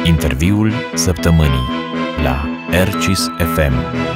Interviul săptămânii la RCIS FM.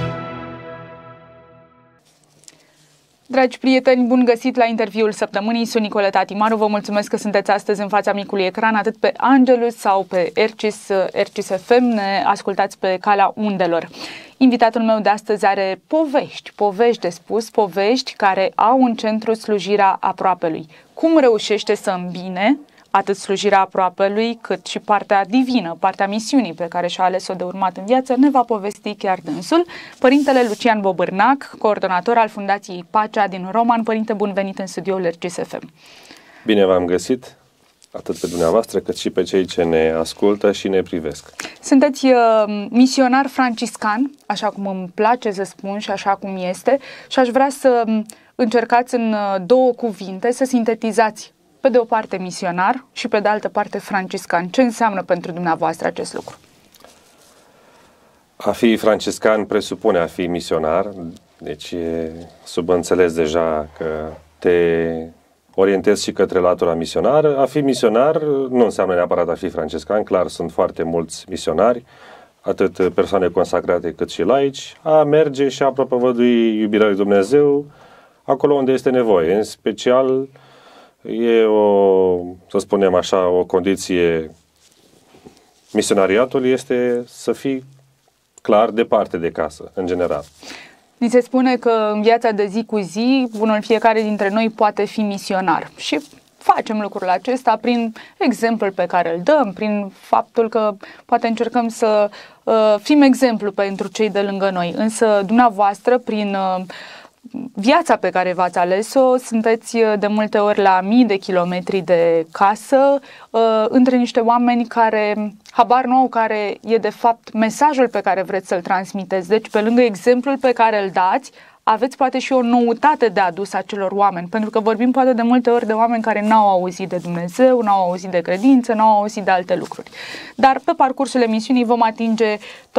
Dragi prieteni, bun găsit la interviul săptămânii. Sunt Nicoleta Timaru. Vă mulțumesc că sunteți astăzi în fața micului ecran, atât pe Angelus sau pe RCIS FM. Ne ascultați pe calea undelor. Invitatul meu de astăzi are povești de spus, povești care au în centru slujirea aproapelui. Cum reușește să îmbine atât slujirea aproapelui, cât și partea divină, partea misiunii pe care și-a ales-o de urmat în viață, ne va povesti chiar dânsul, Părintele Lucian Bobârnac, coordonator al Fundației Pacea din Roman. Părinte, bun venit în studioul RCIS FM. Bine v-am găsit, atât pe dumneavoastră, cât și pe cei ce ne ascultă și ne privesc. Sunteți misionar franciscan, așa cum îmi place să spun și așa cum este, și aș vrea să încercați în două cuvinte să sintetizați pe de o parte misionar și pe de altă parte franciscan. Ce înseamnă pentru dumneavoastră acest lucru? A fi franciscan presupune a fi misionar, deci e subînțeles deja că te orientezi și către latura misionară. A fi misionar nu înseamnă neapărat a fi franciscan, clar sunt foarte mulți misionari, atât persoane consacrate cât și laici, a merge și a propovădui iubirea lui Dumnezeu acolo unde este nevoie, în special. E să spunem așa, o condiție, misionariatul este să fii clar departe de casă, în general. Ni se spune că în viața de zi cu zi, fiecare dintre noi poate fi misionar și facem lucrul acesta prin exemplul pe care îl dăm, prin faptul că poate încercăm să fim exemplu pentru cei de lângă noi, însă dumneavoastră prin viața pe care v-ați ales-o, sunteți de multe ori la mii de kilometri de casă, între niște oameni care habar nu au care e de fapt mesajul pe care vreți să-l transmiteți. Deci, pe lângă exemplul pe care îl dați, aveți poate și o noutate de adus acelor oameni, pentru că vorbim poate de multe ori de oameni care n-au auzit de Dumnezeu, n-au auzit de credință, n-au auzit de alte lucruri. Dar pe parcursul emisiunii vom atinge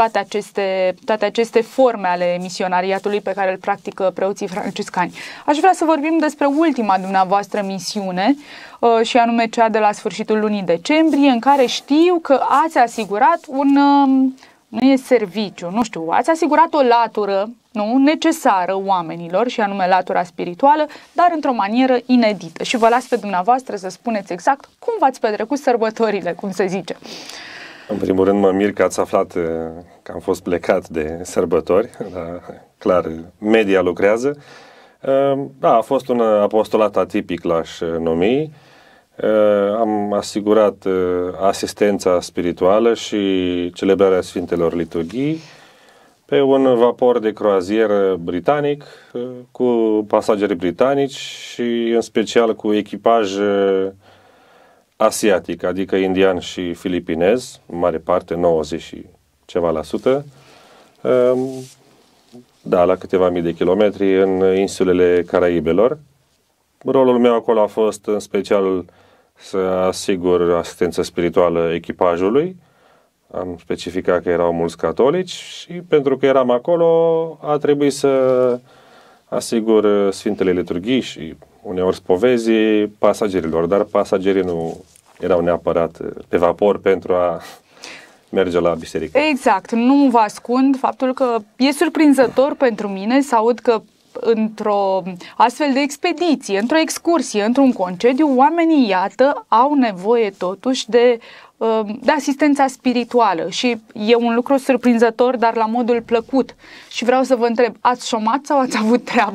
toate aceste forme ale misionariatului pe care îl practică preoții franciscani. Aș vrea să vorbim despre ultima dumneavoastră misiune, și anume cea de la sfârșitul lunii decembrie, în care știu că ați asigurat nu e serviciu, nu știu, ați asigurat o latură necesară oamenilor, și anume latura spirituală, dar într-o manieră inedită. Și vă las pe dumneavoastră să spuneți exact cum v-ați petrecut sărbătorile, cum se zice. În primul rând mă mir că ați aflat că am fost plecat de sărbători, dar clar, media lucrează. Da, a fost un apostolat atipic, l-aș numi. Am asigurat asistența spirituală și celebrarea Sfintelor Liturghii pe un vapor de croazieră britanic cu pasageri britanici și în special cu echipaj asiatic, adică indian și filipinez, în mare parte, 90 și ceva la sută, da, la câteva mii de kilometri în insulele Caraibelor. Rolul meu acolo a fost în special să asigur asistență spirituală echipajului. Am specificat că erau mulți catolici și pentru că eram acolo a trebuit să asigur Sfintele Liturghii și uneori spovezii pasagerilor, dar pasagerii nu erau neapărat pe vapor pentru a merge la biserică. Exact, nu vă ascund faptul că e surprinzător pentru mine să aud că într-o astfel de expediție, într-o excursie, într-un concediu, oamenii, iată, au nevoie totuși de asistența spirituală și e un lucru surprinzător, dar la modul plăcut. Și vreau să vă întreb, ați șomat sau ați avut treabă?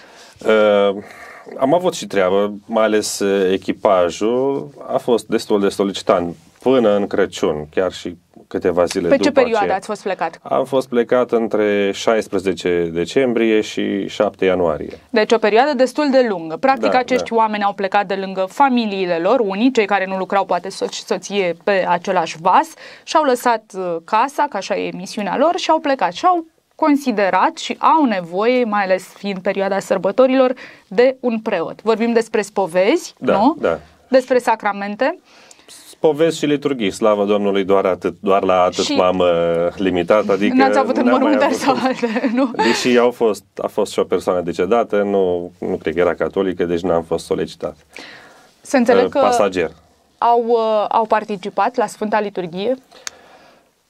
Am avut și treabă, mai ales echipajul a fost destul de solicitant până în Crăciun, chiar și câteva zile după aceea. Pe ce perioadă ați fost plecat? Am fost plecat între 16 decembrie și 7 ianuarie. Deci o perioadă destul de lungă. Practic acești oameni au plecat de lângă familiile lor, unii, cei care nu lucrau poate soț și soție pe același vas, și-au lăsat casa, că așa e misiunea lor, și au plecat și au considerat și au nevoie, mai ales fiind perioada sărbătorilor, de un preot. Vorbim despre spovezi, nu? Da. Despre sacramente. Spovezi și liturghii, slavă Domnului, doar la atât m-am limitat, adică n-ați avut înmormântări sau alte, nu? Deși a fost și o persoană decedată, nu cred că era catolică, deci n-am fost solicitat. Să înțeleg că pasager. Au participat la Sfânta Liturghie?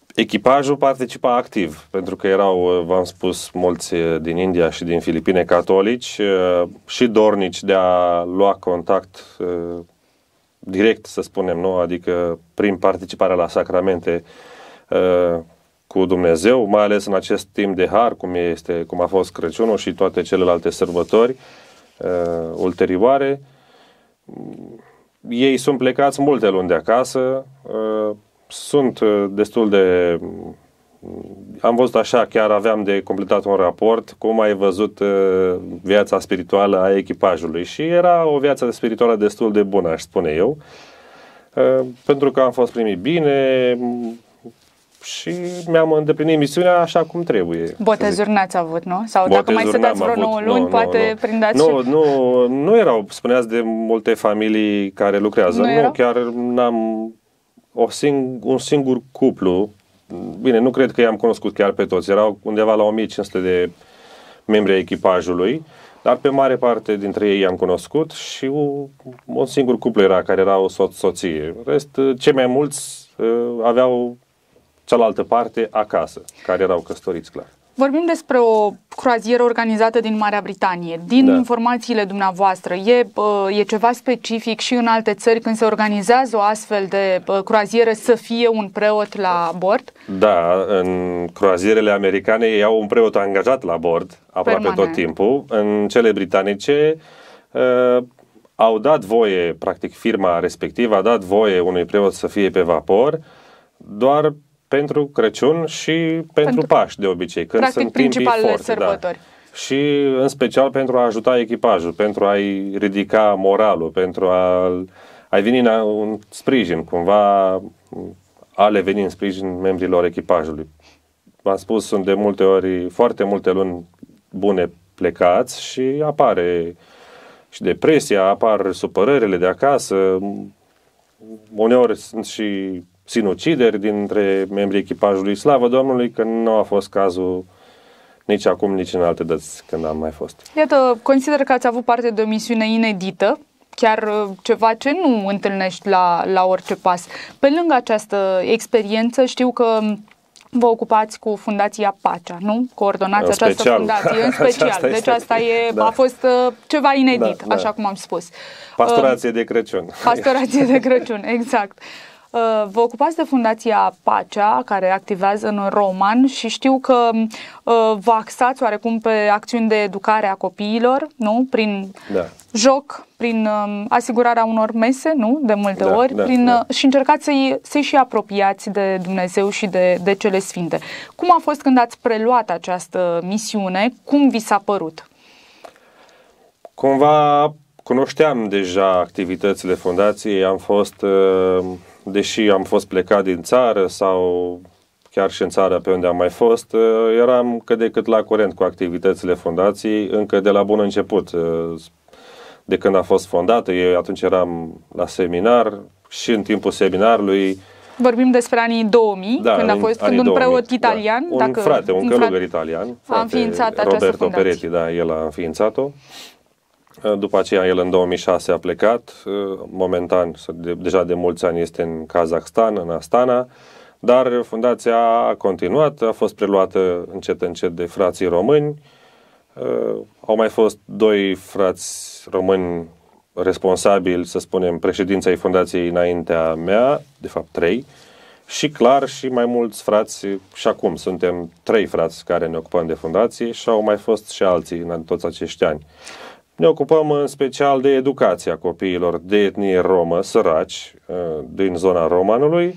Echipajul participa activ, pentru că erau, v-am spus, mulți din India și din Filipine catolici și dornici de a lua contact direct, să spunem, nu? Adică prin participarea la sacramente cu Dumnezeu, mai ales în acest timp de har, cum a fost Crăciunul și toate celelalte sărbători ulterioare. Ei sunt plecați multe luni de acasă, sunt destul de... Am văzut așa, chiar aveam de completat un raport, cum ai văzut viața spirituală a echipajului și era o viață spirituală destul de bună, aș spune eu, pentru că am fost primit bine și mi-am îndeplinit misiunea așa cum trebuie. Botezuri n-ați avut, nu? Sau dacă mai stăteați vreo 9 luni, poate prindați... Nu erau, spuneați de multe familii care lucrează. Nu, chiar n-am... Un singur cuplu, bine, nu cred că i-am cunoscut chiar pe toți, erau undeva la 1500 de membri ai echipajului, dar pe mare parte dintre ei i-am cunoscut și un singur cuplu era care era o soție. Rest, cei mai mulți aveau cealaltă parte acasă, care erau căsătoriți, clar. Vorbim despre o croazieră organizată din Marea Britanie. Din informațiile dumneavoastră, e ceva specific și în alte țări când se organizează o astfel de croazieră să fie un preot la bord? Da, în croazierele americane ei au un preot angajat la bord aproape tot timpul. În cele britanice au dat voie, practic firma respectivă a dat voie unui preot să fie pe vapor, doar pentru Crăciun și pentru Paști de obicei, când practic, sunt timpii forte. Sărbători. Da. Și în special pentru a ajuta echipajul, pentru a-i ridica moralul, pentru a-i veni în sprijin, cumva a le veni în sprijin membrilor echipajului. V-am spus, sunt de multe ori, foarte multe luni bune plecați și apare și depresia, apar supărările de acasă, uneori sunt și sinucideri dintre membrii echipajului. Slavă Domnului că nu a fost cazul nici acum, nici în alte dăți când am mai fost. Iată, consider că ați avut parte de o misiune inedită, chiar ceva ce nu întâlnești la orice pas. Pe lângă această experiență, știu că vă ocupați cu Fundația Pacea, nu? Coordonați această fundație, în special. Deci asta a fost ceva inedit, așa cum am spus. Pastorație de Crăciun. Pastorație de Crăciun, exact. Vă ocupați de Fundația Pacea, care activează în Roman și știu că vă axați oarecum pe acțiuni de educare a copiilor, nu? Prin joc, prin asigurarea unor mese, nu? De multe ori, și încercați să-i și apropiați de Dumnezeu și de cele sfinte. Cum a fost când ați preluat această misiune? Cum vi s-a părut? Cumva cunoșteam deja activitățile fundației, deși am fost plecat din țară sau chiar și în țară pe unde am mai fost, eram cât de cât la curent cu activitățile fundației încă de la bun început. De când a fost fondată, eu atunci eram la seminar și în timpul seminarului. Vorbim despre anii 2000, când a fost un preot italian. Un călugăr italian, a înființat Roberto Peretti, el a înființat-o. După aceea, el în 2006 a plecat, momentan, deja de mulți ani este în Kazakhstan, în Astana, dar fundația a continuat, a fost preluată încet de frații români. Au mai fost 2 frați români responsabili, să spunem, președința ai fundației înaintea mea, de fapt 3, și clar și mai mulți frați, și acum suntem 3 frați care ne ocupăm de fundație și au mai fost și alții în toți acești ani. Ne ocupăm în special de educația copiilor de etnie romă, săraci, din zona Romanului,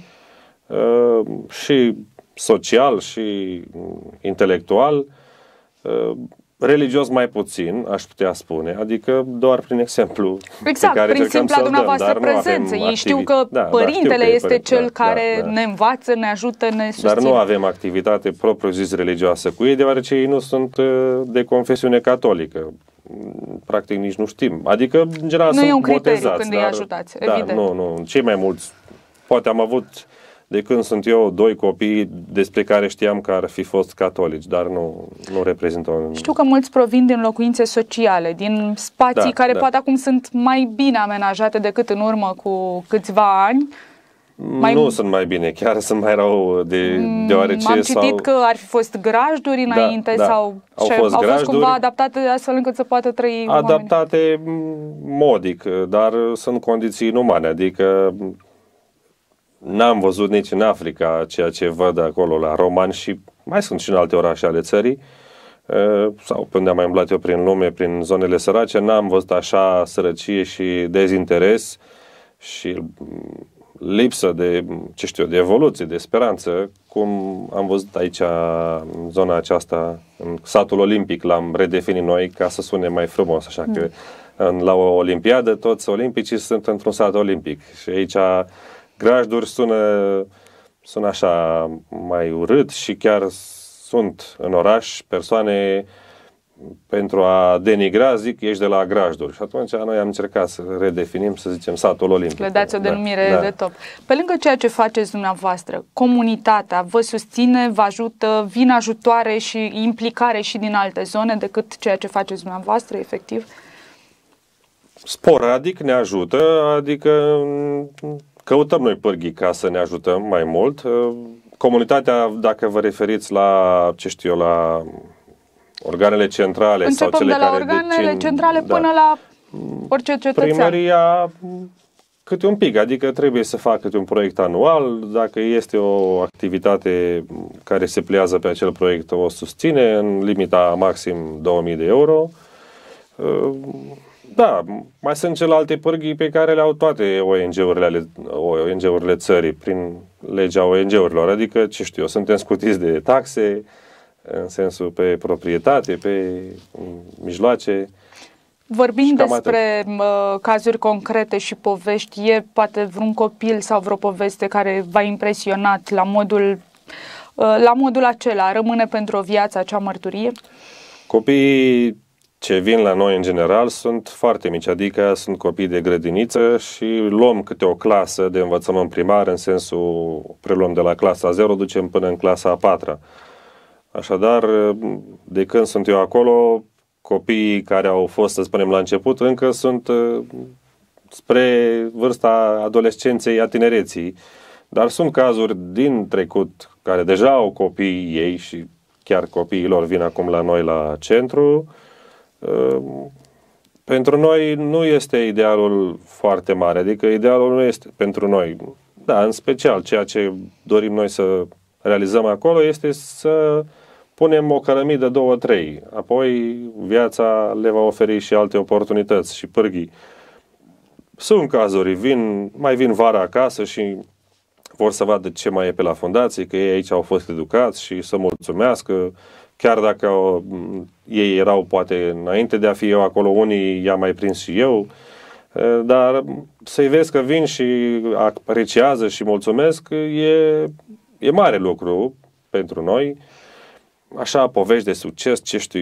și social și intelectual, religios mai puțin, aș putea spune, adică doar prin exemplu pe care prin simpla dumneavoastră prezență. Ei știu că părintele este cel care ne învață, ne ajută, ne susține. Dar nu avem activitate propriu-zis religioasă cu ei, deoarece ei nu sunt de confesiune catolică. Practic nici nu știm. Adică, în general, sunt botezați. Nu e un criteriu când îi ajutați, evident. Nu. Cei mai mulți, poate am avut, de când sunt eu, 2 copii despre care știam că ar fi fost catolici, dar nu reprezintă un... Știu că mulți provin din locuințe sociale, din spații care poate acum sunt mai bine amenajate decât în urmă cu câțiva ani. Nu sunt mai bine, chiar sunt mai rău, deoarece... Am citit că ar fi fost grajduri înainte sau au fost cumva adaptate astfel încât să poată trăi adaptate modic, dar sunt condiții inumane, adică n-am văzut nici în Africa ceea ce văd acolo la romani și mai sunt și în alte orașe ale țării, sau unde am mai umblat eu prin lume, prin zonele sărace, n-am văzut așa sărăcie și dezinteres și lipsă de, de evoluție, de speranță, cum am văzut aici în zona aceasta, în satul olimpic, l-am redefinit noi ca să sune mai frumos, așa că la o olimpiadă toți olimpicii sunt într-un sat olimpic și aici grajduri sună așa mai urât și chiar sunt în oraș persoane pentru a denigra, zic, ești de la grajduri. Și atunci noi am încercat să redefinim, să zicem, satul olimpic. Le dați o denumire de top. Pe lângă ceea ce faceți dumneavoastră, comunitatea vă susține, vă ajută, vin ajutoare și implicare și din alte zone decât ceea ce faceți dumneavoastră, efectiv? Sporadic ne ajută, adică căutăm noi pârghii ca să ne ajutăm mai mult. Comunitatea, dacă vă referiți la, la organele centrale sau cele de la care organele centrale până la orice cetățean. Primăria câte un pic, adică trebuie să facă câte un proiect anual, dacă este o activitate care se pliază pe acel proiect, o susține în limita maxim 2000 de euro. Da, mai sunt celelalte pârghii pe care le au toate ONG-urile țării prin legea ONG-urilor, adică, suntem scutiți de taxe, în sensul pe proprietate, pe mijloace. Vorbind despre cazuri concrete și povești, e poate vreun copil sau vreo poveste care v-a impresionat la modul acela? Rămâne pentru o viață acea mărturie? Copiii ce vin la noi în general sunt foarte mici, adică sunt copii de grădiniță și luăm câte o clasă de învățământ primar, în sensul preluăm de la clasa 0, ducem până în clasa a 4-a. Așadar, de când sunt eu acolo, copiii care au fost, să spunem, la început, încă sunt spre vârsta adolescenței, a tinereții. Dar sunt cazuri din trecut care deja au copiii ei și chiar copiii lor vin acum la noi la centru. Pentru noi nu este idealul foarte mare, adică idealul nu este pentru noi. Da, în special ceea ce dorim noi să realizăm acolo este să punem o cărămidă, 2-3, apoi viața le va oferi și alte oportunități și pârghii. Sunt cazuri, mai vin vara acasă și vor să vadă ce mai e pe la fundație, că ei aici au fost educați și să mulțumească, chiar dacă ei erau poate înainte de a fi eu acolo, unii i-am mai prins și eu, dar să-i vezi că vin și apreciază și mulțumesc, e mare lucru pentru noi. Așa, povești de succes,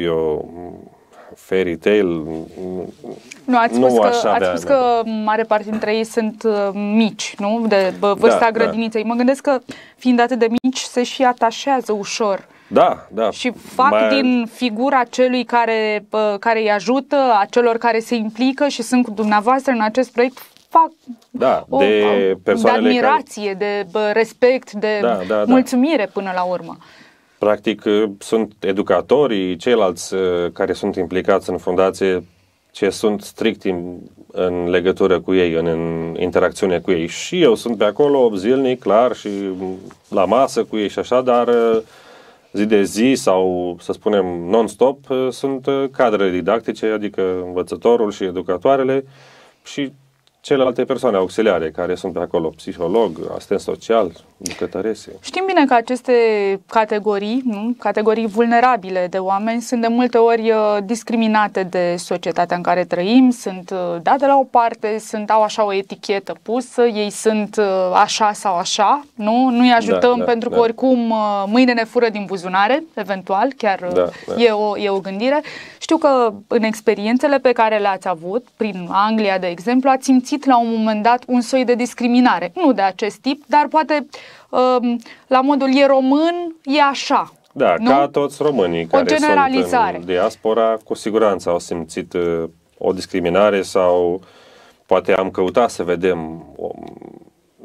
fairy tale. Nu, ați spus că mare parte dintre ei sunt mici, nu? De vârsta grădiniței. Mă gândesc că, fiind atât de mici, se și atașează ușor. Da. Și fac din figura celui care îi ajută, a celor care se implică și sunt cu dumneavoastră în acest proiect, fac de admirație, de respect, de mulțumire până la urmă. Practic, sunt educatorii, ceilalți care sunt implicați în fundație, ce sunt strict în legătură cu ei, în interacțiune cu ei. Și eu sunt pe acolo zilnic, clar, și la masă cu ei și așa, dar zi de zi sau, să spunem, non-stop, sunt cadrele didactice, adică învățătorul și educatoarele și celelalte persoane auxiliare care sunt pe acolo, psiholog, asistent social, bucătărese. Știm bine că aceste categorii vulnerabile de oameni sunt de multe ori discriminate de societatea în care trăim, sunt date la o parte, au așa o etichetă pusă, ei sunt așa sau așa, nu-i ajutăm pentru că oricum mâine ne fură din buzunare, eventual, chiar e o gândire. Știu că în experiențele pe care le-ați avut, prin Anglia, de exemplu, ați simțit la un moment dat un soi de discriminare. Nu de acest tip, dar poate la modul e român, e așa. Da, nu? Ca toți românii care sunt în diaspora, cu siguranță au simțit o discriminare sau poate am căutat să vedem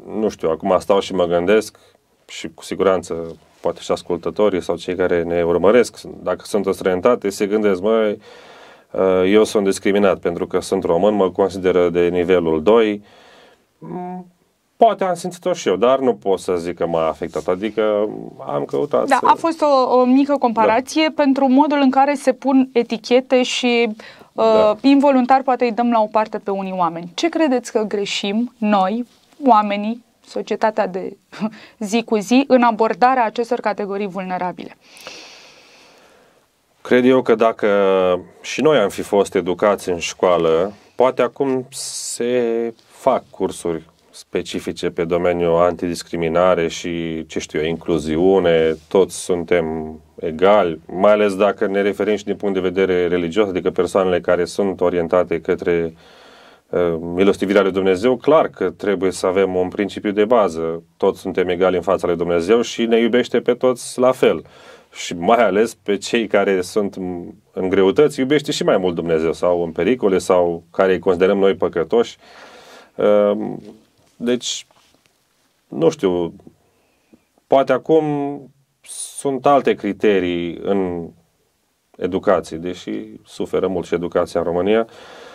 nu știu, acum stau și mă gândesc și cu siguranță poate și ascultătorii sau cei care ne urmăresc, dacă sunt în străinătate, se gândesc, măi, eu sunt discriminat pentru că sunt român, mă consideră de nivelul 2. Poate am simțit-o și eu, dar nu pot să zic că m-a afectat, adică am căutat. Da, a fost o mică comparație pentru modul în care se pun etichete și involuntar poate îi dăm la o parte pe unii oameni. Ce credeți că greșim noi, oamenii, societatea de zi cu zi, în abordarea acestor categorii vulnerabile? Cred eu că dacă și noi am fi fost educați în școală, poate acum se fac cursuri specifice pe domeniul antidiscriminare și, ce știu eu, incluziune, toți suntem egali, mai ales dacă ne referim și din punct de vedere religios, adică persoanele care sunt orientate către milostivirea lui Dumnezeu, clar că trebuie să avem un principiu de bază. Toți suntem egali în fața lui Dumnezeu și ne iubește pe toți la fel. Și mai ales pe cei care sunt în greutăți, iubește și mai mult Dumnezeu, sau în pericole, sau care îi considerăm noi păcătoși. Deci, nu știu, poate acum sunt alte criterii în educație, deși suferă mult și educația în România,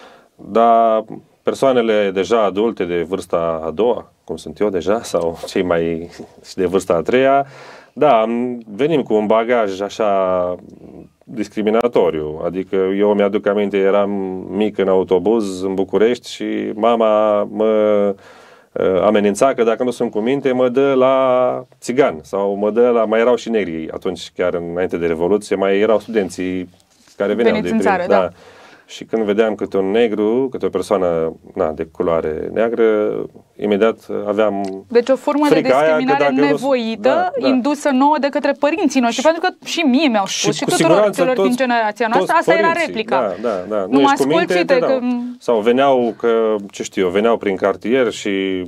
dar persoanele deja adulte de vârsta a doua, cum sunt eu deja, sau cei mai și de vârsta a treia, da, venim cu un bagaj așa discriminatoriu. Adică eu mi-aduc aminte, eram mic în autobuz în București și mama mă amenința că dacă nu sunt cu minte mă dă la țigan sau mă dă la... Mai erau și negri atunci, chiar înainte de Revoluție, mai erau studenții care veneau în țară, da. Și când vedeam câte un negru, câte o persoană de culoare neagră, imediat aveam Deci o formă de discriminare nevoită, indusă nouă de către părinții noștri, pentru că și mie mi-au spus și tuturor celor din generația noastră, asta era replica. Da. Nu mă ascult, uite că... Sau veneau, veneau prin cartier și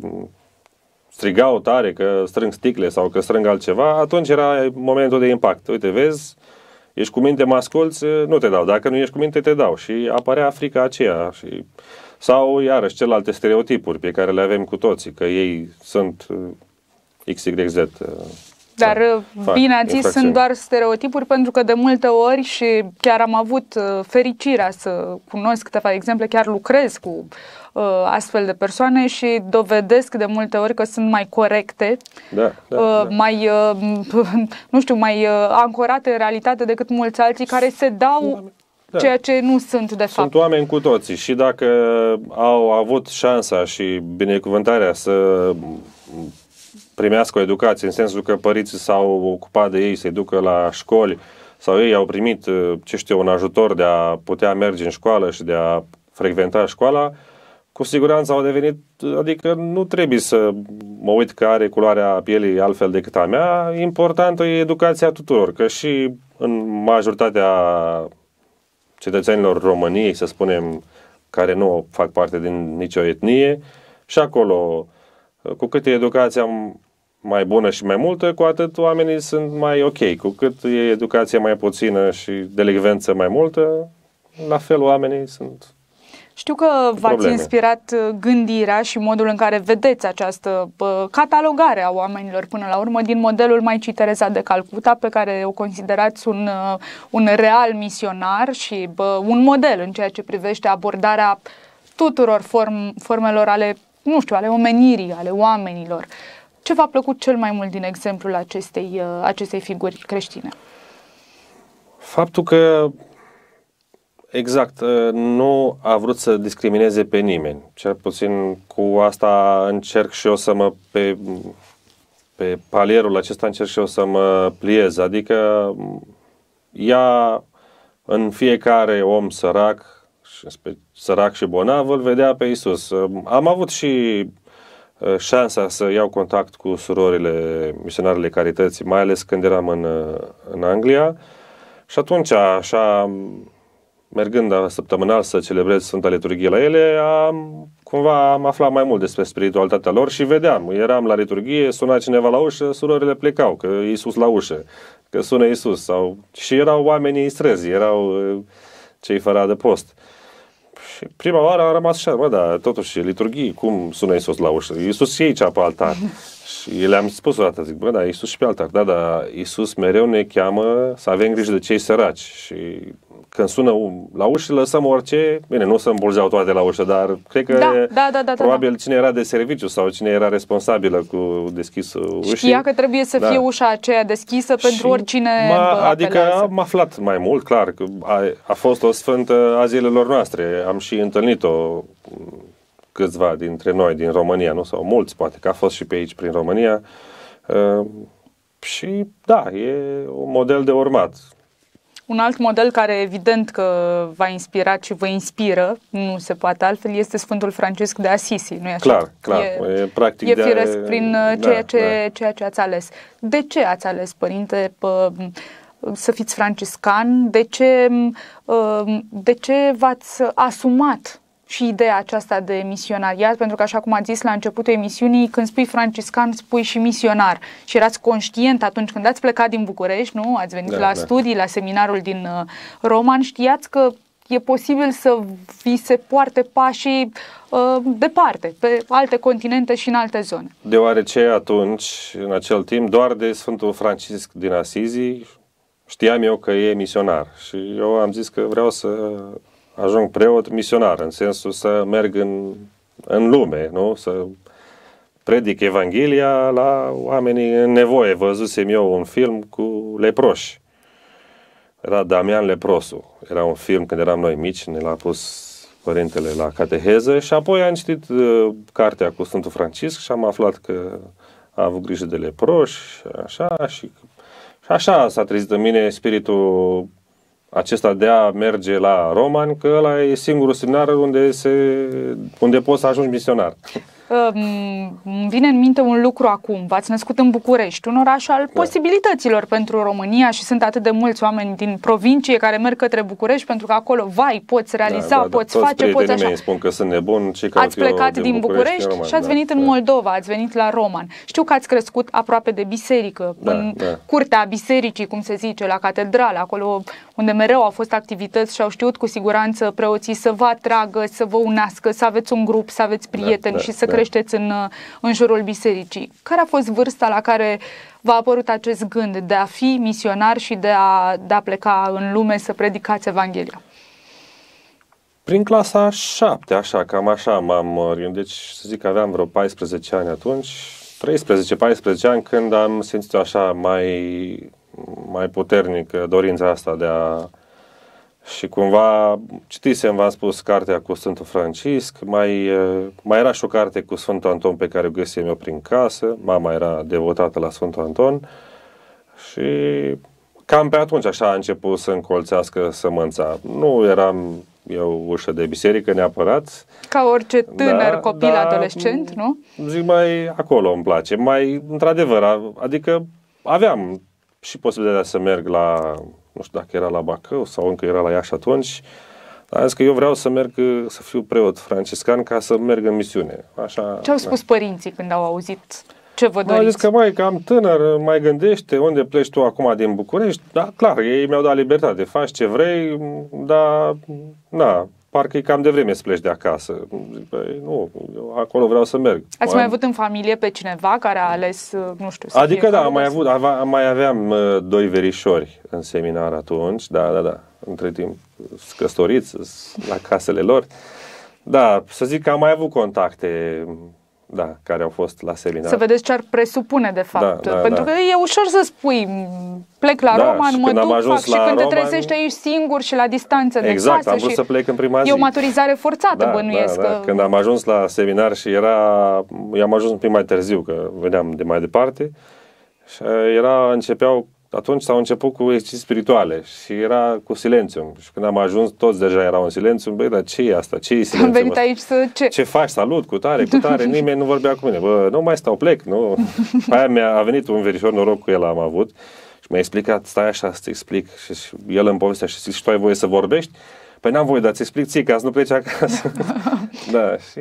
strigau tare că strâng sticle sau că strâng altceva, atunci era momentul de impact. Uite, vezi, ești cu minte, mă asculți, nu te dau. Dacă nu ești cu minte, te dau. Și apărea frica aceea. Sau, iarăși, celelalte stereotipuri pe care le avem cu toții, că ei sunt XYZ. Dar, bine ați zis, sunt doar stereotipuri, pentru că de multe ori, și chiar am avut fericirea să cunosc câteva exemple, chiar lucrez cu astfel de persoane și dovedesc de multe ori că sunt mai corecte, mai, nu știu, mai ancorate în realitate decât mulți alții care se dau ceea ce nu sunt de fapt. Sunt oameni cu toții și dacă au avut șansa și binecuvântarea să primească o educație, în sensul că părinții s-au ocupat de ei, să-i ducă la școli, sau ei au primit, un ajutor de a putea merge în școală și de a frecventa școala, cu siguranță au devenit, adică nu trebuie să mă uit că are culoarea pielii altfel decât a mea, importantă e educația tuturor, că și în majoritatea cetățenilor României, să spunem, care nu fac parte din nicio etnie, și acolo, cu cât e educația mai bună și mai multă, cu atât oamenii sunt mai ok. Cu cât e educația mai puțină și delicvență mai multă, la fel oamenii sunt... Știu că v-ați inspirat gândirea și modul în care vedeți această catalogare a oamenilor până la urmă din modelul Maicii Tereza de Calcuta, pe care o considerați un real misionar și un model în ceea ce privește abordarea tuturor formelor ale, nu știu, ale omenirii, ale oamenilor. Ce v-a plăcut cel mai mult din exemplul acestei figuri creștine? Faptul că exact, nu a vrut să discrimineze pe nimeni. Cel puțin cu asta încerc și eu să mă, pe palierul acesta încerc și eu să mă pliez. Adică ea în fiecare om sărac și bolnav îl vedea pe Iisus. Am avut și șansa să iau contact cu surorile misionarele carității, mai ales când eram în Anglia. Și atunci, așa, mergând săptămânal să celebrez Sfânta Liturghie la ele, am aflat mai mult despre spiritualitatea lor și vedeam. Eram la liturghie, suna cineva la ușă, surorile plecau, că Iisus la ușă, că sună Iisus. Și erau oamenii străzi, erau cei fără adăpost. Și prima oară am rămas așa, mă, dar totuși liturghii, cum sună Iisus la ușă? Iisus e aici pe altar. Și le-am spus o dată, zic, bă, da, Iisus și pe altar. Da, dar Iisus mereu ne cheamă să avem grijă de cei săraci. Și când sună la ușă, lăsăm orice, bine, nu să îmbulzeau toate la ușă, dar cred că probabil cine era de serviciu sau cine era responsabilă cu deschisul ușii. Știa că trebuie să fie ușa aceea deschisă pentru oricine adică am aflat mai mult, clar, că a fost o sfântă a zilelor noastre. Am și întâlnit-o câțiva dintre noi din România, nu? Sau mulți, poate, că a fost și pe aici, prin România. Și da, e un model de urmat. Un alt model care evident că v-a inspirat și vă inspiră, nu se poate altfel, este Sfântul Francisc de Assisi, nu-i așa? Clar. Practic e firesc prin ceea ce ați ales. De ce ați ales, părinte, să fiți franciscan? De ce v-ați asumat și ideea aceasta de misionariat? Pentru că, așa cum ați zis la începutul emisiunii, când spui franciscan, spui și misionar. Și erați conștient atunci când ați plecat din București, nu? Ați venit la studii, la seminarul din Roman, știați că e posibil să vi se poarte pașii departe, pe alte continente și în alte zone. Deoarece atunci, în acel timp, doar de Sfântul Francisc din Assisi știam eu că e misionar. Și eu am zis că vreau să ajung preot misionar, în sensul să merg în lume, nu? Să predic Evanghelia la oamenii în nevoie. Văzusem eu un film cu leproși. Era Damian Leprosu. Era un film când eram noi mici, ne l-a pus părintele la cateheză și apoi am citit cartea cu Sfântul Francisc și am aflat că a avut grijă de leproși și așa s-a trezit în mine spiritul acesta de a merge la Roman, că ăla e singurul seminar unde poți să ajungi misionar. Îmi vine în minte un lucru acum. V-ați născut în București, un oraș al posibilităților pentru România și sunt atât de mulți oameni din provincie care merg către București pentru că acolo, poți realiza, poți face, poți așa. Mei spun că sunt nebuni. Ați plecat din București și ați venit în Moldova, ați venit la Roman. Știu că ați crescut aproape de biserică, în curtea bisericii, cum se zice, la catedrală, acolo unde mereu au fost activități și au știut cu siguranță preoții să vă atragă, să vă unească, să aveți un grup, să aveți prieteni și să creșteți în jurul bisericii. Care a fost vârsta la care v-a apărut acest gând de a fi misionar și de a pleca în lume să predicați Evanghelia? Prin clasa 7, așa, cam așa m-am gândit. Deci, să zic că aveam vreo 14 ani atunci, 13-14 ani, când am simțit așa mai puternic dorința asta de a... Și cumva citisem, v-am spus, cartea cu Sfântul Francisc, mai era și o carte cu Sfântul Anton pe care o găsim eu prin casă, mama era devotată la Sfântul Anton și cam pe atunci așa a început să încolțească sămânța. Nu eram eu ușă de biserică neapărat. Ca orice tânăr, copil, adolescent, nu? Zic, mai acolo îmi place, mai într-adevăr, adică aveam și posibilitatea să merg la... Nu știu dacă era la Bacău sau încă era la Iași atunci, dar am zis că eu vreau să merg, să fiu preot franciscan ca să merg în misiune. Așa, ce au spus părinții când au auzit ce vă doriți? Au zis că mai cam tânăr, mai gândește, unde pleci tu acum din București? Da, clar, ei mi-au dat libertate, faci ce vrei, dar, parcă e cam devreme să pleci de acasă. Zic, băi, nu, eu acolo vreau să merg. Ați mai avut în familie pe cineva care a ales, nu știu, să adică mai aveam 2 verișori în seminar atunci, da, între timp căsătoriți la casele lor. Da, să zic că am mai avut contacte, care au fost la seminar. Să vedeți ce ar presupune, de fapt. Pentru că e ușor să spui, plec la Roman, mă duc, fac, și când te trezești aici singur și la distanță de casă. Exact, am vrut să plec în prima zi. E o maturizare forțată, bănuiesc. Da. Când am ajuns la seminar și eu am ajuns un pic mai târziu, că veneam de mai departe, și atunci s-au început cu exerciții spirituale și era cu silențiu. Și când am ajuns, toți deja erau în silențiu. Băi, dar ce e asta? Ce e silențiu? Am venit aici să... Ce faci? Salut, cu tare. Nimeni nu vorbea cu mine. Bă, nu mai stau, plec. Nu. Pe aia a venit un verișor, noroc cu el am avut. Și mi-a explicat, stai așa să-ți explic. Și el îmi povestea și zic, și tu ai voie să vorbești? Păi n-am voie, dar ți explic ție ca să nu pleci acasă. Și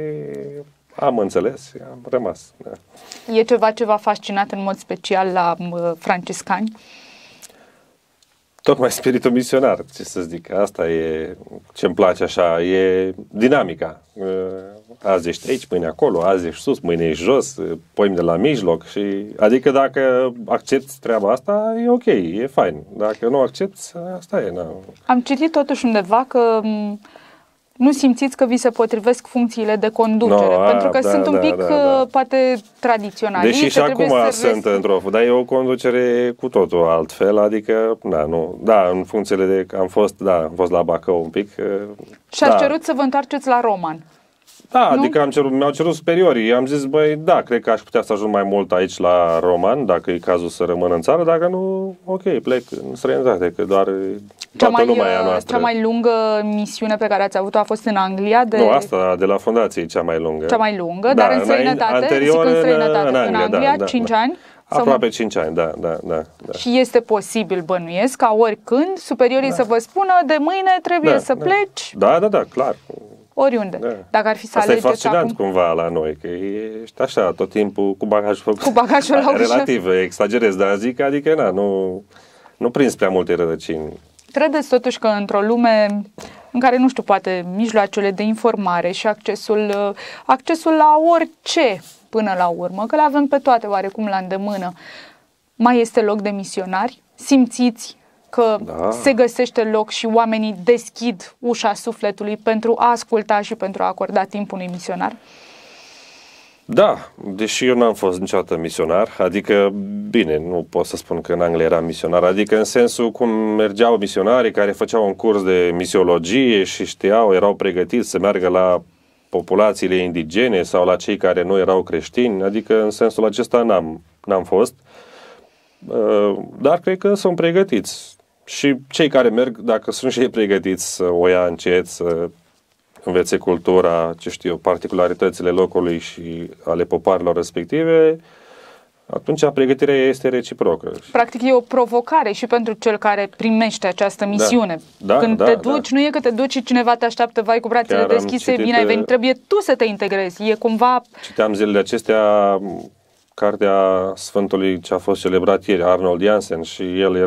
am înțeles și am rămas. Da. E ceva ce v-a fascinat în mod special la franciscani? Tocmai spiritul misionar, ce să zic, asta e ce-mi place așa, e dinamica. Azi ești aici, mâine acolo, azi ești sus, mâine ești jos, poimne la mijloc și, adică dacă accepti treaba asta, e ok, e fain. Dacă nu accepti, asta e. Na. Am citit totuși undeva că nu simțiți că vi se potrivesc funcțiile de conducere, pentru că sunt un pic, poate, tradiționaliste. Deși și acum sunt într-o, dar e o conducere cu totul altfel, adică, în funcțiile de, am fost la Bacău un pic. Și ați cerut să vă întoarceți la Roman. Da, nu? Adică mi-au cerut superiorii. Am zis, cred că aș putea să ajung mai mult aici la Roman, dacă e cazul să rămân în țară, dacă nu, ok, plec în străinătate, că doar toată lumea e a noastră. Cea mai lungă misiune pe care ați avut-o a fost în Anglia? Nu, asta de la fundație e cea mai lungă. Cea mai lungă, dar în străinătate? Anterior, în Anglia, 5 ani? Aproape 5 ani, da. Și este posibil, bănuiesc, ca oricând superiorii să vă spună de mâine trebuie să pleci? Da, clar. Oriunde. Da. Dacă ar fi să asta alegeți e fascinant acum... cumva la noi, că ești așa tot timpul cu bagajul la ușă. Relativ, exagerez, dar zic, adică nu prins prea multe rădăcini. Credeți totuși că într-o lume în care, nu știu, poate mijloacele de informare și accesul la orice până la urmă, că le avem pe toate oarecum la îndemână, mai este loc de misionari? Simțiți că se găsește loc și oamenii deschid ușa sufletului pentru a asculta și pentru a acorda timp unui misionar? Da, deși eu n-am fost niciodată misionar, adică, bine, nu pot să spun că în Anglia eram misionar, adică în sensul cum mergeau misionarii care făceau un curs de misiologie și erau pregătiți să meargă la populațiile indigene sau la cei care nu erau creștini, adică în sensul acesta n-am fost, dar cred că sunt pregătiți. Și cei care merg, dacă sunt și ei pregătiți să o ia încet, să învețe cultura, particularitățile locului și ale popoarelor respective, atunci pregătirea este reciprocă. Practic e o provocare și pentru cel care primește această misiune. Când te duci, nu e că te duci și cineva te așteaptă, vai cu brațele deschise, bine ai venit, trebuie tu să te integrezi. E cumva... Citeam zilele acestea cartea Sfântului ce a fost celebrat ieri, Arnold Jansen, și el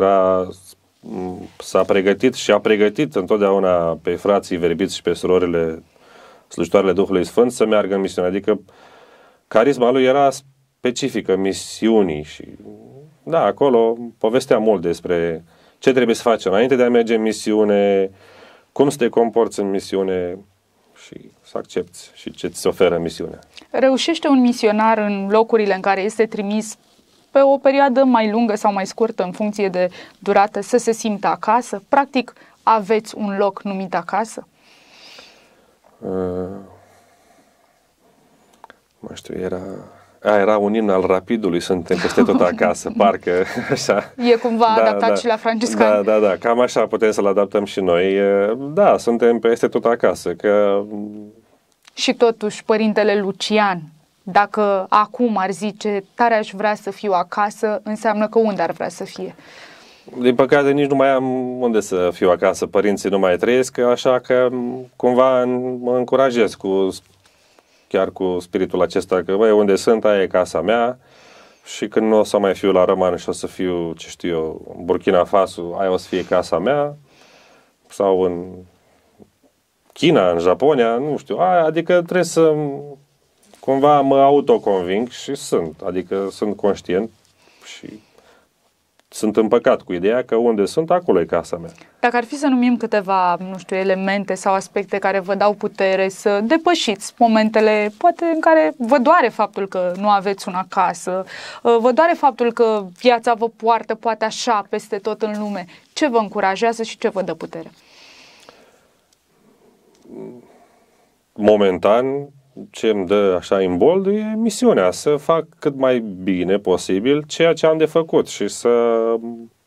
s-a pregătit și a pregătit întotdeauna pe frații verbiți și pe surorile slujitoarele Duhului Sfânt să meargă în misiune. Adică carisma lui era specifică misiunii și acolo povestea mult despre ce trebuie să faci înainte de a merge în misiune, cum să te comporți în misiune și să accepti și ce ți se oferă misiunea. Reușește un misionar în locurile în care este trimis pe o perioadă mai lungă sau mai scurtă, în funcție de durată, să se simtă acasă? Practic, aveți un loc numit acasă? Era un imn al Rapidului, suntem peste tot acasă, parcă așa. E cumva adaptat și la franciscani? Da, cam așa putem să-l adaptăm și noi. Da, suntem peste tot acasă. Și totuși, Părintele Lucian, dacă acum ar zice, tare aș vrea să fiu acasă, înseamnă că unde ar vrea să fie? Din păcate nici nu mai am unde să fiu acasă, părinții nu mai trăiesc, așa că cumva mă încurajez chiar cu spiritul acesta, că unde sunt, aia e casa mea și când nu o să mai fiu la Roman și o să fiu, în Burkina Faso, aia o să fie casa mea, sau în China, în Japonia, nu știu, adică trebuie să cumva mă autoconving și sunt conștient și sunt împăcat cu ideea că unde sunt, acolo e casa mea. Dacă ar fi să numim câteva, elemente sau aspecte care vă dau putere să depășiți momentele, poate în care vă doare faptul că nu aveți una acasă, vă doare faptul că viața vă poartă poate așa peste tot în lume, ce vă încurajează și ce vă dă putere? Momentan, ce îmi dă așa imbold e misiunea, să fac cât mai bine posibil ceea ce am de făcut și să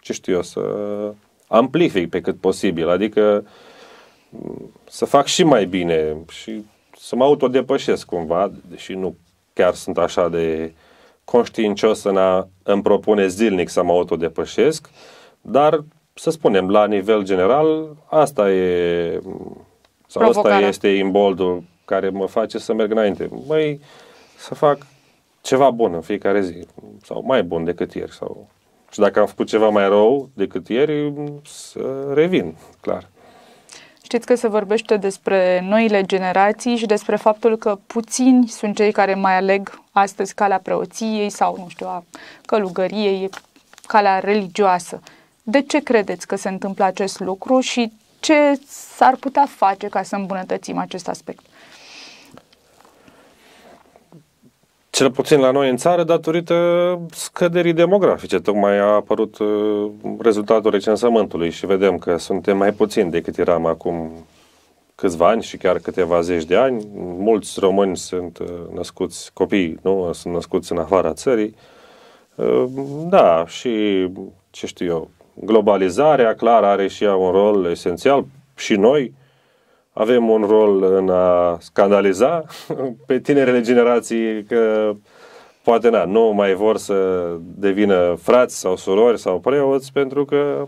amplific pe cât posibil, adică să fac și mai bine și să mă autodepășesc cumva, deși nu chiar sunt așa de conștiincios îmi propune zilnic să mă autodepășesc, dar să spunem, la nivel general, asta este imboldul care mă face să merg înainte. Să fac ceva bun în fiecare zi. Sau mai bun decât ieri. Sau Și dacă am făcut ceva mai rău decât ieri, să revin, clar. Știți că se vorbește despre noile generații și despre faptul că puțini sunt cei care mai aleg astăzi calea preoției sau, nu știu, a călugăriei, calea religioasă. De ce credeți că se întâmplă acest lucru și ce s-ar putea face ca să îmbunătățim acest aspect? Cel puțin la noi în țară, datorită scăderii demografice. Tocmai a apărut rezultatul recensământului și vedem că suntem mai puțini decât eram acum câțiva ani și chiar câteva zeci de ani. Mulți români sunt născuți, copii, nu? Sunt născuți în afara țării. Da, și ce știu eu, globalizarea, clar, are și ea un rol esențial. Și noi avem un rol în a scandaliza pe tinerele generații că poate nu mai vor să devină frați sau surori sau preoți pentru că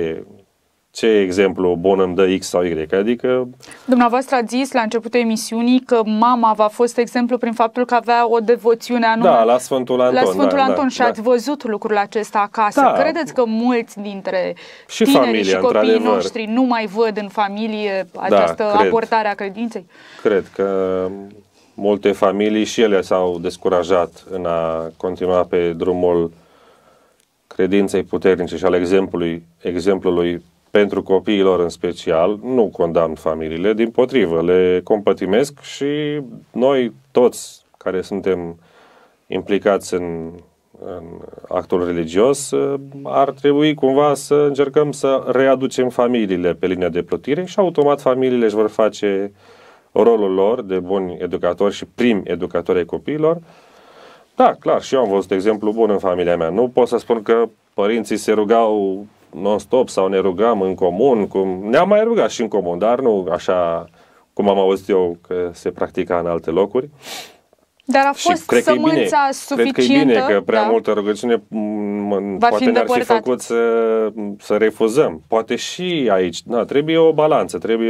ce exemplu bun îmi dă X sau Y? Adică... Dumneavoastră ați zis la începutul emisiunii că mama v-a fost exemplu prin faptul că avea o devoțiune anume. Da, la Sfântul Anton. La Sfântul Anton și ați văzut lucrul acesta acasă. Da. Credeți că mulți dintre și tinerii familia, și copiii într-adevăr, noștri nu mai văd în familie această abortare a credinței? Cred că multe familii și ele s-au descurajat în a continua pe drumul credinței puternice și al exemplului pentru copiilor în special. Nu condamn familiile, dimpotrivă, le compătimesc și noi toți care suntem implicați în actul religios ar trebui cumva să încercăm să readucem familiile pe linia de plutire și automat familiile își vor face rolul lor de buni educatori și primi educatori ai copiilor. Da, clar, și eu am văzut exemplu bun în familia mea. Nu pot să spun că părinții se rugau non-stop sau ne rugam în comun. Ne-am mai rugat și în comun, dar nu așa cum am auzit eu că se practica în alte locuri. Dar a fost sămânța suficientă. Cred că e bine că prea multă rugăciune poate ne-ar fi făcut să refuzăm. Poate și aici. Da, trebuie o balanță, trebuie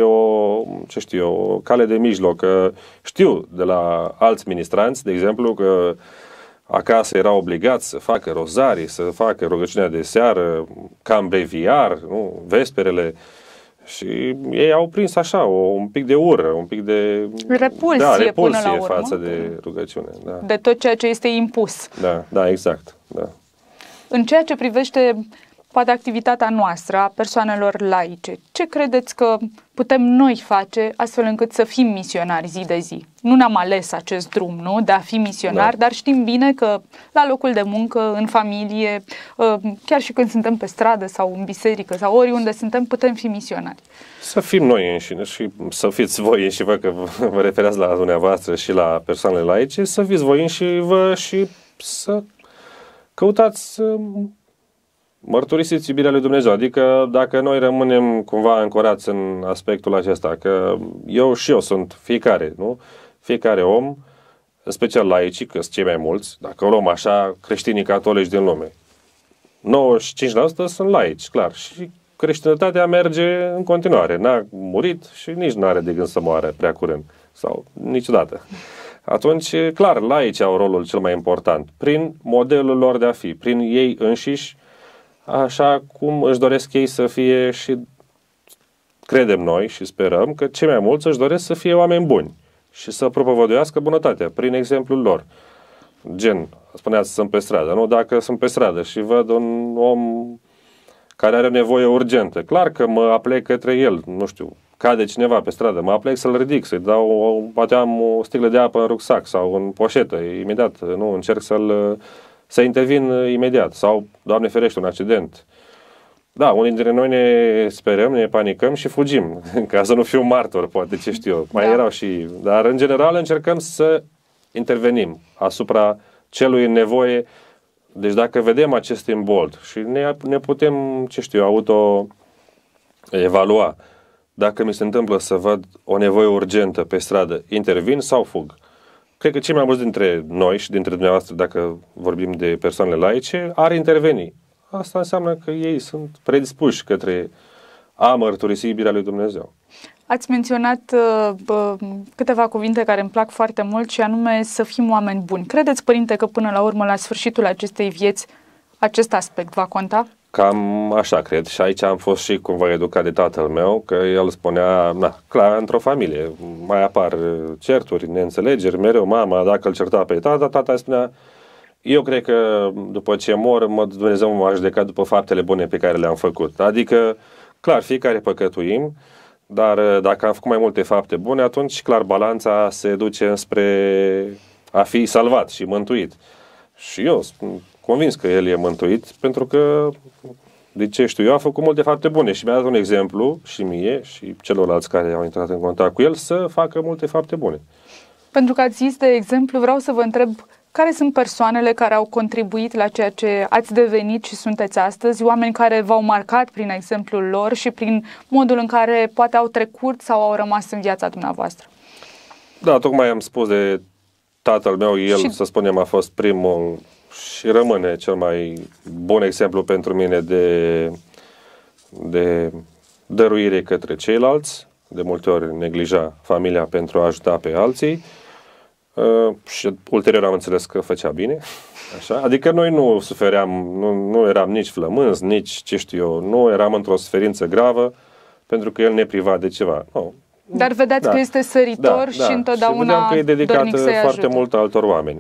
o cale de mijloc. Știu de la alți ministranți, de exemplu, că acasă erau obligați să facă rozarii, să facă rugăciunea de seară, cam breviar, vesperele. Și ei au prins așa un pic de ură, un pic de repulsie până la urmă, față de rugăciune. Da. De tot ceea ce este impus. Da, exact. Da. În ceea ce privește poate activitatea noastră, a persoanelor laice, ce credeți că putem noi face astfel încât să fim misionari zi de zi? Nu ne-am ales acest drum, nu? De a fi misionari, dar știm bine că la locul de muncă, în familie, chiar și când suntem pe stradă sau în biserică sau oriunde suntem, putem fi misionari. Să fim noi înșine și să fiți voi înși vă, că vă referați la dumneavoastră și la persoanele laice, să fiți voi înși vă și să căutați mărturisiți iubirea lui Dumnezeu. Adică dacă noi rămânem cumva ancorați în aspectul acesta, că eu sunt fiecare, nu? Fiecare om, în special laicii, că sunt cei mai mulți, dacă o luăm așa, creștinii catolici din lume, 95% sunt laici, clar. Și creștinătatea merge în continuare. N-a murit și nici n-are de gând să moară prea curând. Sau niciodată. Atunci, clar, laicii au rolul cel mai important. Prin modelul lor de a fi, prin ei înșiși, așa cum își doresc ei să fie și credem noi și sperăm că cei mai mulți își doresc să fie oameni buni și să propovăduiască bunătatea prin exemplul lor. Gen, spuneați, sunt pe stradă, nu? Dacă sunt pe stradă și văd un om care are nevoie urgentă, clar că mă aplec către el, nu știu, cade cineva pe stradă, mă aplec să-l ridic, să-i dau, poate am o sticlă de apă în rucsac sau în poșetă, imediat, nu? Încerc să intervin imediat. Sau, Doamne ferește, un accident. Da, unii dintre noi ne sperăm, ne panicăm și fugim, ca să nu fiu martor, poate, ce știu eu. Mai erau și... Dar, în general, încercăm să intervenim asupra celui în nevoie. Deci, dacă vedem acest imbold și ne putem, ce știu eu, auto-evalua. Dacă mi se întâmplă să văd o nevoie urgentă pe stradă, intervin sau fug? Cred că cei mai mulți dintre noi și dintre dumneavoastră, dacă vorbim de persoanele laice, ar interveni. Asta înseamnă că ei sunt predispuși către a mărturisi iubirea lui Dumnezeu. Ați menționat câteva cuvinte care îmi plac foarte mult și anume să fim oameni buni. Credeți, Părinte, că până la urmă, la sfârșitul acestei vieți, acest aspect va conta? Cam așa cred și aici am fost și cumva educat de tatăl meu, că el spunea, clar, într-o familie mai apar certuri, neînțelegeri, mereu mama, dacă îl certa pe tata îi spunea, eu cred că după ce mor, Dumnezeu m-a judecat după faptele bune pe care le-am făcut. Adică, clar, fiecare păcătuim, dar dacă am făcut mai multe fapte bune, atunci, clar, balanța se duce spre a fi salvat și mântuit. Și eu sunt convins că el e mântuit, pentru că, de ce știu eu, a făcut multe fapte bune și mi-a dat un exemplu și mie și celorlalți care au intrat în contact cu el să facă multe fapte bune. Pentru că ați zis de exemplu, vreau să vă întreb care sunt persoanele care au contribuit la ceea ce ați devenit și sunteți astăzi, oameni care v-au marcat prin exemplul lor și prin modul în care poate au trecut sau au rămas în viața dumneavoastră. Da, tocmai am spus de tatăl meu, el, să spunem, a fost primul și rămâne cel mai bun exemplu pentru mine de dăruire către ceilalți. De multe ori neglija familia pentru a ajuta pe alții. Și ulterior am înțeles că făcea bine. Așa? Adică noi nu sufeream, nu eram nici flămânzi, nici ce știu eu, nu eram într-o suferință gravă pentru că el ne priva de ceva. Nu. Dar vedeți că este săritor și întotdeauna și că e dedicat foarte ajute. mult altor oameni.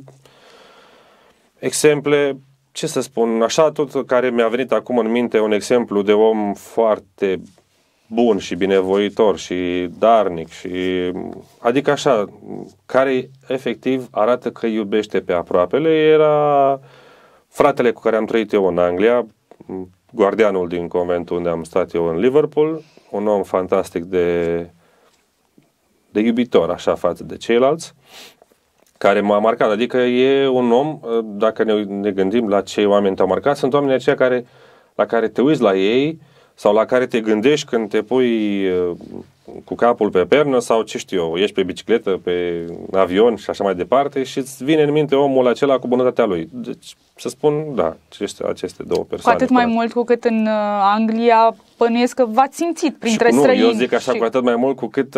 Exemple, ce să spun, așa tot care mi-a venit acum în minte un exemplu de om foarte bun și binevoitor și darnic și adică așa, care efectiv arată că iubește pe aproapele, era fratele cu care am trăit eu în Anglia, guardianul din conventul unde am stat eu în Liverpool, un om fantastic de iubitor așa față de ceilalți, care m-a marcat. Adică e un om, dacă ne gândim la ce oameni te-au marcat, sunt oamenii aceia la care te uiți la ei sau la care te gândești când te pui cu capul pe pernă sau ce știu eu, ești pe bicicletă, pe avion și așa mai departe și îți vine în minte omul acela cu bunătatea lui. Deci, să spun, da, aceste două persoane. Cu atât mai mult cu cât în Anglia bănuiesc că v-ați simțit printre străini. Eu zic așa, cu atât mai mult cu cât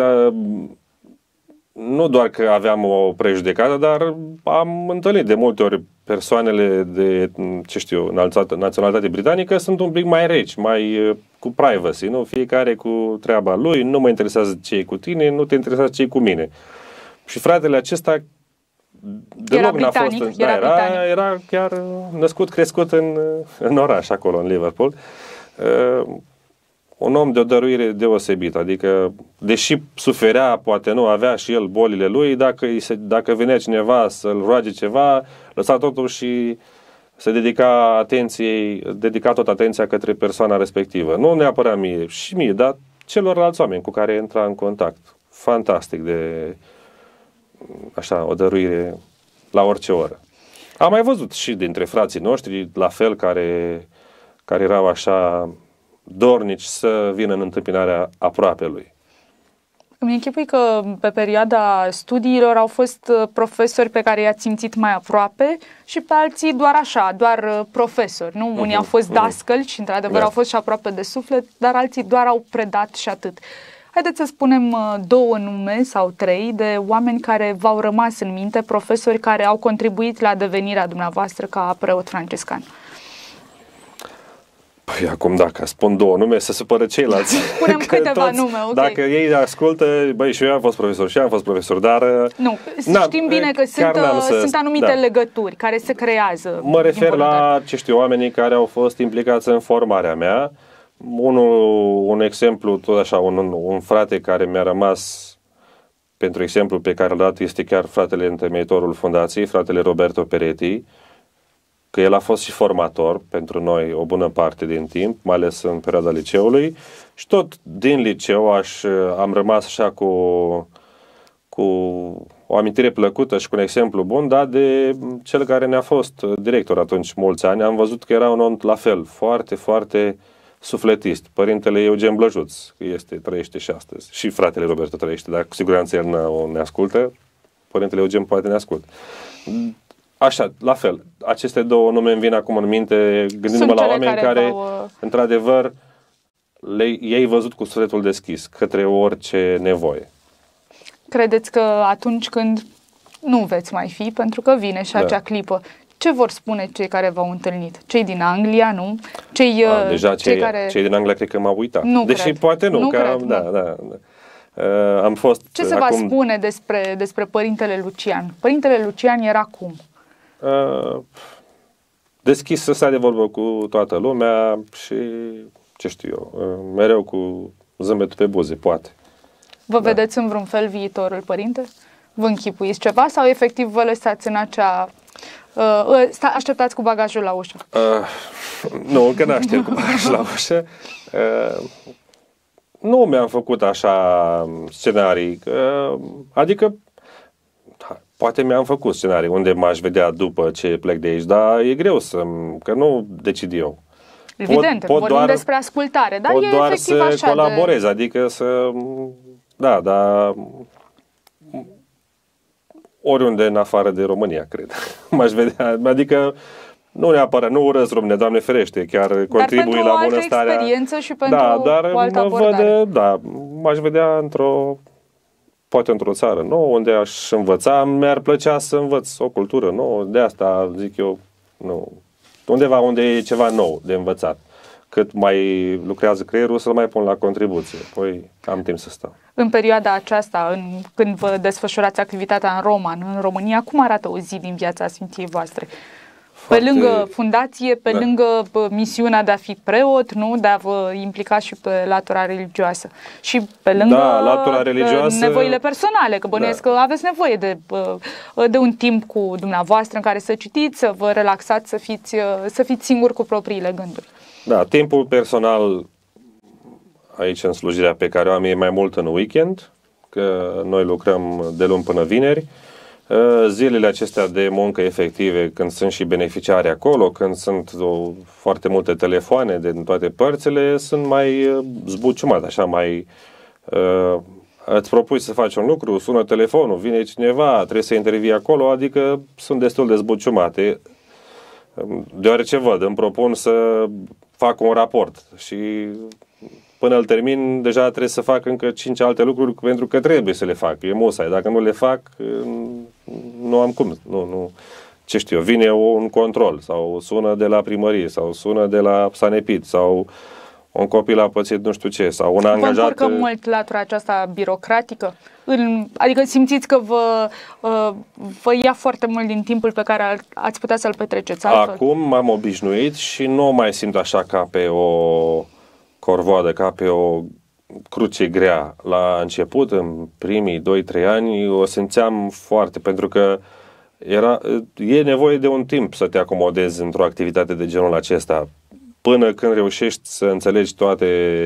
nu doar că aveam o prejudecată, dar am întâlnit de multe ori persoanele de, ce știu, naționalitate britanică sunt un pic mai reci, mai cu privacy, nu? Fiecare cu treaba lui, nu mă interesează ce-i cu tine, nu te interesează ce-i cu mine. Și fratele acesta deloc n-a fost, era chiar născut, crescut în oraș, acolo, în Liverpool. Un om de o dăruire deosebită, adică, deși suferea, poate nu avea și el bolile lui, dacă venea cineva să-l roage ceva, lăsa totul și se dedica tot atenția către persoana respectivă. Nu neapărat mie, și mie, dar celorlalți oameni cu care intra în contact. Fantastic de, așa, o dăruire la orice oră. Am mai văzut și dintre frații noștri, la fel, care erau așa dornici să vină în întâmpinarea aproapelui. Îmi închipui că pe perioada studiilor au fost profesori pe care i-ați simțit mai aproape și pe alții doar așa, doar profesori, nu? Unii au fost dascăli și într-adevăr au fost și aproape de suflet, dar alții doar au predat și atât. Haideți să spunem 2 nume sau 3 de oameni care v-au rămas în minte, profesori care au contribuit la devenirea dumneavoastră ca preot francescan. Păi acum dacă spun 2 nume, se supără ceilalți. Punem câteva nume, ok. Dacă ei ascultă, băi, și eu am fost profesor, dar... Nu, știm bine că sunt anumite legături care se creează. Mă refer la, ce știu, oamenii care au fost implicați în formarea mea. Un exemplu, tot așa, un frate care mi-a rămas, pentru exemplu pe care l-a dat, este chiar fratele întemeitorul fundației, fratele Roberto Peretti, că el a fost și formator pentru noi o bună parte din timp, mai ales în perioada liceului, și tot din liceu am rămas așa cu o amintire plăcută și cu un exemplu bun, dar de cel care ne-a fost director atunci mulți ani. Am văzut că era un om la fel, foarte, foarte sufletist. Părintele Eugen Blăjuț, trăiește și astăzi. Și fratele Roberto trăiește, dar cu siguranță el ne ascultă. Părintele Eugen poate ne ascultă. Așa, la fel. Aceste 2 nume îmi vin acum în minte, gândindu-mă la oameni care într-adevăr, ei văzut cu sufletul deschis către orice nevoie. Credeți că atunci când nu veți mai fi, pentru că vine și acea clipă, Ce vor spune cei care v-au întâlnit? Cei din Anglia, nu? Deja cei din Anglia cred că m-au uitat. Nu Deși cred. poate nu. Am fost Ce se va spune despre Părintele Lucian? Părintele Lucian era cum? Deschis să stea de vorbă cu toată lumea și, ce știu eu, mereu cu zâmbetul pe buze, poate. Vă vedeți în vreun fel viitorul, părinte? Vă închipuiți ceva sau efectiv vă lăsați în acea... așteptați cu bagajul la ușă? Nu, încă n-aștept cu bagajul la ușă. Nu mi-am făcut așa scenarii. Adică, poate mi-am făcut scenarii unde m-aș vedea după ce plec de aici, dar e greu că nu decid eu. Evident, vorbim despre ascultare, dar pot e doar efectiv să așa colaborez, adică să... Da, dar... Oriunde în afară de România, cred. M-aș vedea, adică nu neapărat, nu urăsc România, Doamne ferește, chiar contribui la bunăstarea. Dar pentru o altă experiență și pentru o altă abordare. M-aș vedea poate într-o țară nouă, unde aș învăța, mi-ar plăcea să învăț o cultură nouă, de asta zic eu, nu. Undeva unde e ceva nou de învățat. Cât mai lucrează creierul, să-l mai pun la contribuție. Apoi am timp să stau. În perioada aceasta, când vă desfășurați activitatea în Roman, în România, cum arată o zi din viața Sfinției voastre? Pe lângă fundație, pe lângă misiunea de a fi preot, nu? De a vă implica și pe latura religioasă. Și pe lângă latura religioasă, nevoile personale, că bănuiesc că aveți nevoie de un timp cu dumneavoastră în care să citiți, să vă relaxați, să fiți singuri cu propriile gânduri. Da, timpul personal aici în slujirea pe care o am e mai mult în weekend, că noi lucrăm de luni până vineri. Zilele acestea de muncă efective, când sunt și beneficiari acolo, când sunt foarte multe telefoane din toate părțile, sunt mai zbuciumate, așa mai... Îți propui să faci un lucru, sună telefonul, vine cineva, trebuie să intervii acolo, adică sunt destul de zbuciumate. Deoarece îmi propun să fac un raport și până îl termin, deja trebuie să fac încă 5 alte lucruri pentru că trebuie să le fac. E musai. Dacă nu le fac, nu am cum. Nu. Ce știu eu, vine un control sau sună de la primărie sau sună de la Sanepid sau un copil a pățit nu știu ce sau un angajat... Vă încurcă mult latura aceasta birocratică? Adică simțiți că vă ia foarte mult din timpul pe care ați putea să-l petreceți altfel? Acum m-am obișnuit și nu mai simt așa ca pe o corvoadă, ca pe o cruce grea. La început, în primii 2-3 ani, o simțeam foarte, pentru că e nevoie de un timp să te acomodezi într-o activitate de genul acesta. Până când reușești să înțelegi toate,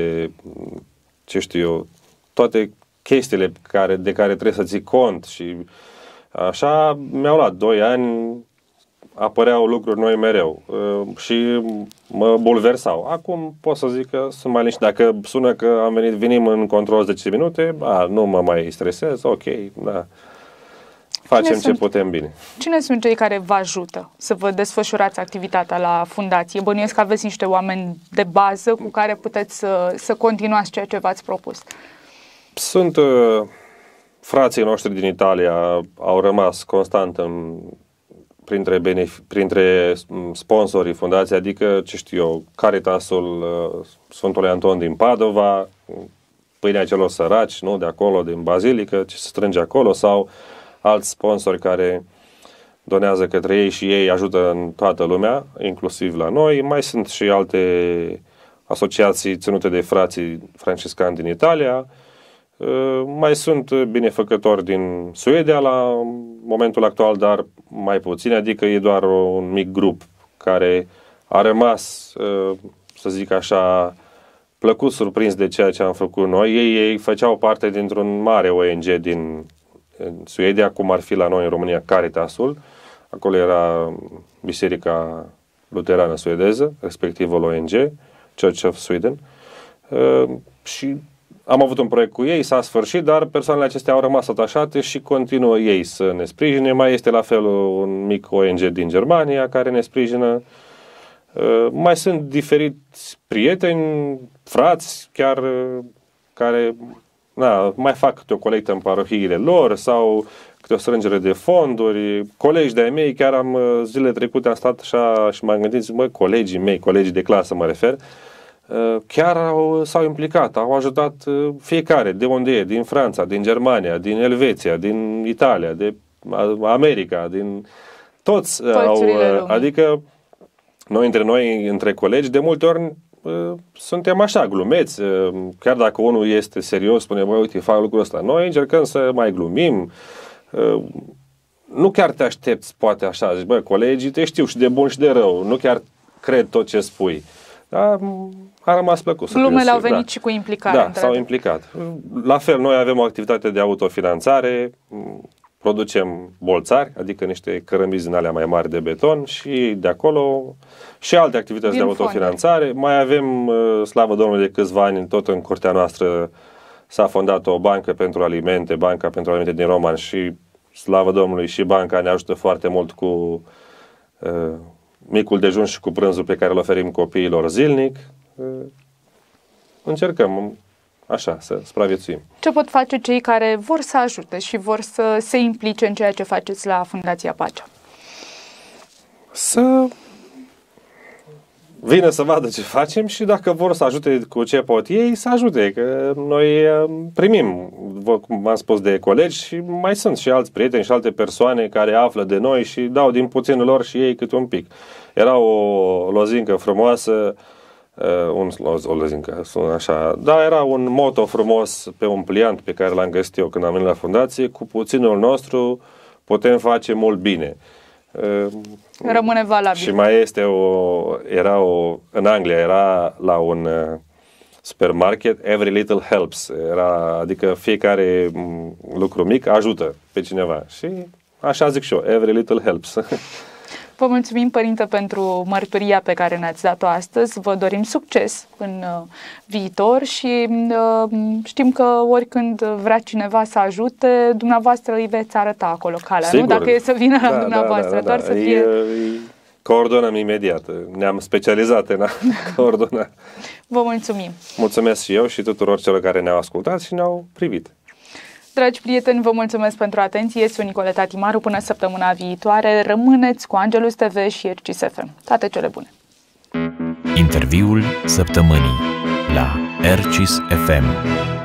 ce știu eu, toate chestiile de care trebuie să ții cont și așa mi-au luat 2 ani, apăreau lucruri noi mereu și mă bulversau. Acum pot să zic că sunt mai liniștit. Dacă sună că venim în control 10 minute, nu mă mai stresez, ok, da. Facem ce putem bine. Cine sunt cei care vă ajută să vă desfășurați activitatea la fundație? Bănuiesc că aveți niște oameni de bază cu care puteți să continuați ceea ce v-ați propus. Sunt frații noștri din Italia, au rămas constant printre sponsorii fundației, adică, ce știu eu, Caritasul Sfântului Anton din Padova, Pâinea celor săraci, nu, de acolo, din Bazilică, ce se strânge acolo, sau alți sponsori care donează către ei și ei ajută în toată lumea, inclusiv la noi. Mai sunt și alte asociații ținute de frații franciscani din Italia. Mai sunt binefăcători din Suedia la momentul actual, dar mai puțini, adică e doar un mic grup care a rămas, să zic așa, plăcut surprins de ceea ce am făcut noi. Ei făceau parte dintr-un mare ONG din Suedia, cum ar fi la noi în România Caritasul. Acolo era Biserica Luterană Suedeză, respectivul ONG, Church of Sweden. Și am avut un proiect cu ei, s-a sfârșit, dar persoanele acestea au rămas atașate și continuă ei să ne sprijine. Mai este la fel un mic ONG din Germania care ne sprijină. Mai sunt diferiți prieteni, frați, chiar care mai fac câte o colectă în parohiile lor sau câte o strângere de fonduri. Colegi de-ai mei, chiar zilele trecute am stat așa și m-am gândit, zic, colegii mei, colegii de clasă mă refer, chiar s-au implicat, au ajutat fiecare, de unde e, din Franța, din Germania, din Elveția, din Italia, de America, din toți adică noi, între colegi, de multe ori suntem așa, glumeți, chiar dacă unul este serios, spune, băi, uite, fac lucrul ăsta. Noi încercăm să mai glumim, nu chiar te aștepți, poate așa, zici, băi, colegii te știu și de bun și de rău, nu chiar cred tot ce spui. Dar a rămas plăcut. Glumele au venit și cu implicare. Da, s-au implicat. La fel, noi avem o activitate de autofinanțare, producem bolțari, adică niște cărămizi din alea mai mari de beton și de acolo și alte activități de autofinanțare. Mai avem, slavă Domnului, de câțiva ani, tot în curtea noastră s-a fondat o bancă pentru alimente, Banca pentru Alimente din Roman și, slavă Domnului, și banca ne ajută foarte mult cu micul dejun și cu prânzul pe care îl oferim copiilor zilnic. Încercăm așa, să supraviețuim. Ce pot face cei care vor să ajute și vor să se implice în ceea ce faceți la Fundația Pacea? Să vină să vadă ce facem și dacă vor să ajute cu ce pot ei, să ajute. Că noi primim, cum am spus, de colegi și mai sunt și alți prieteni și alte persoane care află de noi și dau din puținul lor și ei câte un pic. Era o lozincă frumoasă, o lozincă, sună așa, da, era un moto frumos pe un pliant pe care l-am găsit eu când am venit la fundație: cu puținul nostru putem face mult bine. Rămâne valabil. Și mai este în Anglia era la un supermarket, every little helps, adică fiecare lucru mic ajută pe cineva. Și așa zic și eu, every little helps. Vă mulțumim, Părinte, pentru mărturia pe care ne-ați dat-o astăzi. Vă dorim succes în viitor și știm că oricând vrea cineva să ajute, dumneavoastră îi veți arăta acolo calea, sigur, nu? Dacă e să vină la dumneavoastră, doar să fie... Coordonăm imediat. Ne-am specializat în a coordona. Vă mulțumim. Mulțumesc și eu și tuturor celor care ne-au ascultat și ne-au privit. Dragi prieteni, vă mulțumesc pentru atenție. Sunt Nicoleta Timaru. Până săptămâna viitoare, rămâneți cu Angelus TV și RCS FM. Toate cele bune! Interviul săptămânii la RCS FM.